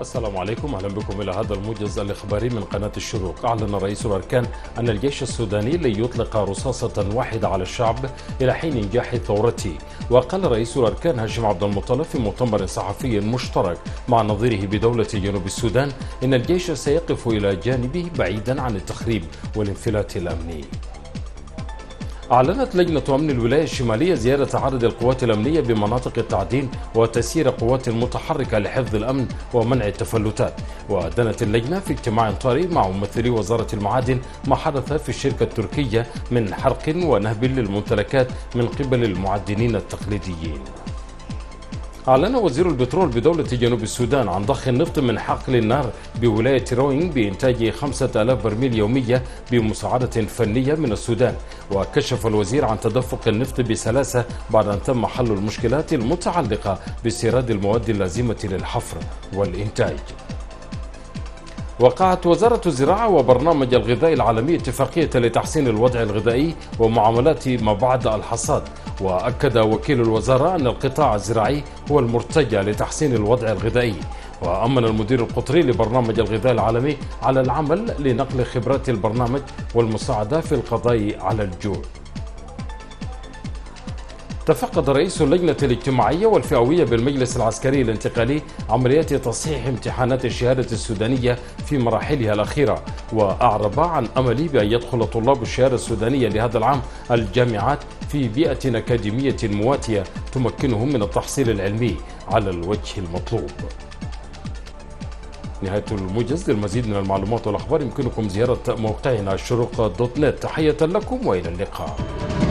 السلام عليكم، أهلا بكم إلى هذا الموجز الإخباري من قناة الشروق. أعلن رئيس الأركان أن الجيش السوداني لن يطلق رصاصة واحدة على الشعب إلى حين إنجاح ثورته. وقال رئيس الأركان هاشم عبد المطلب في مؤتمر صحفي مشترك مع نظيره بدولة جنوب السودان إن الجيش سيقف إلى جانبه بعيدا عن التخريب والانفلات الأمني. أعلنت لجنة أمن الولاية الشمالية زيادة عدد القوات الأمنية بمناطق التعدين وتسيير قوات متحركة لحفظ الأمن ومنع التفلتات. ودنت اللجنة في اجتماع طارئ مع ممثلي وزارة المعادن ما حدث في الشركة التركية من حرق ونهب للممتلكات من قبل المعدنين التقليديين. أعلن وزير البترول بدولة جنوب السودان عن ضخ النفط من حقل النار بولاية روينغ بإنتاج 5000 برميل يومية بمساعدة فنية من السودان. وكشف الوزير عن تدفق النفط بسلاسة بعد أن تم حل المشكلات المتعلقة باستيراد المواد اللازمة للحفر والإنتاج. وقعت وزارة الزراعة وبرنامج الغذاء العالمي اتفاقية لتحسين الوضع الغذائي ومعاملات ما بعد الحصاد. وأكد وكيل الوزارة أن القطاع الزراعي هو المرتجى لتحسين الوضع الغذائي. وأمن المدير القطري لبرنامج الغذاء العالمي على العمل لنقل خبرات البرنامج والمساعدة في القضاء على الجوع. تفقد رئيس اللجنة الاجتماعية والفئوية بالمجلس العسكري الانتقالي عمليات تصحيح امتحانات الشهادة السودانية في مراحلها الأخيرة. وأعرب عن أمل بأن يدخل طلاب الشهادة السودانية لهذا العام الجامعات في بيئة أكاديمية مواتية تمكنهم من التحصيل العلمي على الوجه المطلوب. نهاية الموجز. للمزيد من المعلومات والأخبار يمكنكم زيارة موقعنا الشروق.net. تحية لكم وإلى اللقاء.